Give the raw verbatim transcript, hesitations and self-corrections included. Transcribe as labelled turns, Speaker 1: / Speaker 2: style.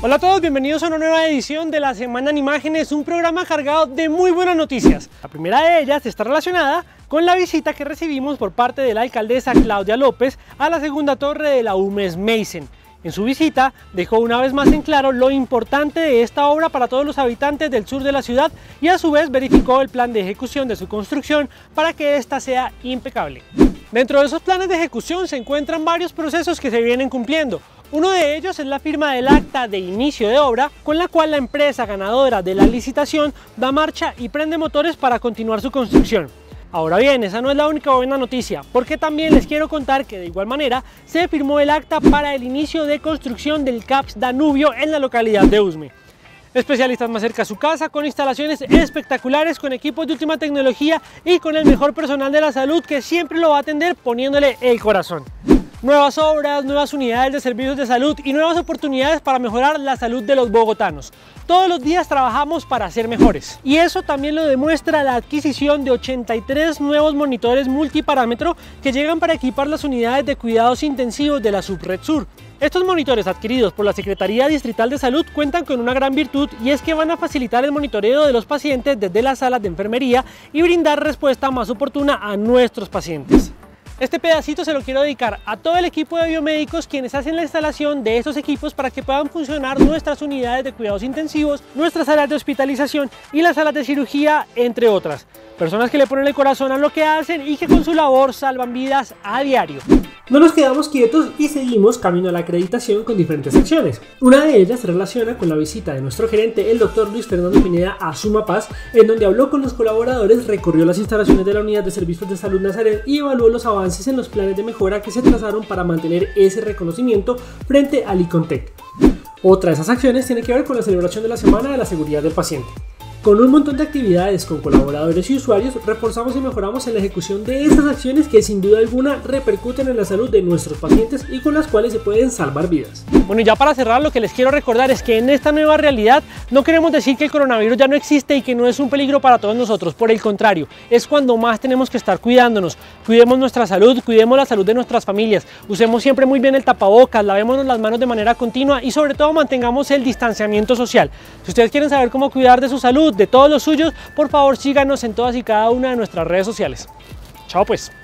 Speaker 1: Hola a todos, bienvenidos a una nueva edición de la Semana en Imágenes, un programa cargado de muy buenas noticias. La primera de ellas está relacionada con la visita que recibimos por parte de la alcaldesa Claudia López a la segunda torre de la U M E S Meissen. En su visita dejó una vez más en claro lo importante de esta obra para todos los habitantes del sur de la ciudad y a su vez verificó el plan de ejecución de su construcción para que ésta sea impecable. Dentro de esos planes de ejecución se encuentran varios procesos que se vienen cumpliendo. Uno de ellos es la firma del acta de inicio de obra, con la cual la empresa ganadora de la licitación da marcha y prende motores para continuar su construcción. Ahora bien, esa no es la única buena noticia, porque también les quiero contar que de igual manera se firmó el acta para el inicio de construcción del CAPS Danubio en la localidad de Usme. Especialistas más cerca a su casa, con instalaciones espectaculares, con equipos de última tecnología y con el mejor personal de la salud que siempre lo va a atender poniéndole el corazón. Nuevas obras, nuevas unidades de servicios de salud y nuevas oportunidades para mejorar la salud de los bogotanos. Todos los días trabajamos para ser mejores. Y eso también lo demuestra la adquisición de ochenta y tres nuevos monitores multiparámetro que llegan para equipar las unidades de cuidados intensivos de la Subred Sur. Estos monitores adquiridos por la Secretaría Distrital de Salud cuentan con una gran virtud y es que van a facilitar el monitoreo de los pacientes desde las salas de enfermería y brindar respuesta más oportuna a nuestros pacientes. Este pedacito se lo quiero dedicar a todo el equipo de biomédicos quienes hacen la instalación de estos equipos para que puedan funcionar nuestras unidades de cuidados intensivos, nuestras salas de hospitalización y las salas de cirugía, entre otras. Personas que le ponen el corazón a lo que hacen y que con su labor salvan vidas a diario. No nos quedamos quietos y seguimos camino a la acreditación con diferentes acciones. Una de ellas se relaciona con la visita de nuestro gerente, el doctor Luis Fernando Pineda, a Sumapaz, en donde habló con los colaboradores, recorrió las instalaciones de la Unidad de Servicios de Salud Nazaret y evaluó los avances en los planes de mejora que se trazaron para mantener ese reconocimiento frente al ICONTEC. Otra de esas acciones tiene que ver con la celebración de la Semana de la Seguridad del Paciente. Con un montón de actividades con colaboradores y usuarios, reforzamos y mejoramos en la ejecución de estas acciones que sin duda alguna repercuten en la salud de nuestros pacientes y con las cuales se pueden salvar vidas. Bueno, y ya para cerrar, lo que les quiero recordar es que en esta nueva realidad no queremos decir que el coronavirus ya no existe y que no es un peligro para todos nosotros. Por el contrario, es cuando más tenemos que estar cuidándonos. Cuidemos nuestra salud, cuidemos la salud de nuestras familias, usemos siempre muy bien el tapabocas, lavémonos las manos de manera continua y sobre todo mantengamos el distanciamiento social. Si ustedes quieren saber cómo cuidar de su salud, de todos los suyos, por favor síganos en todas y cada una de nuestras redes sociales. Chao pues.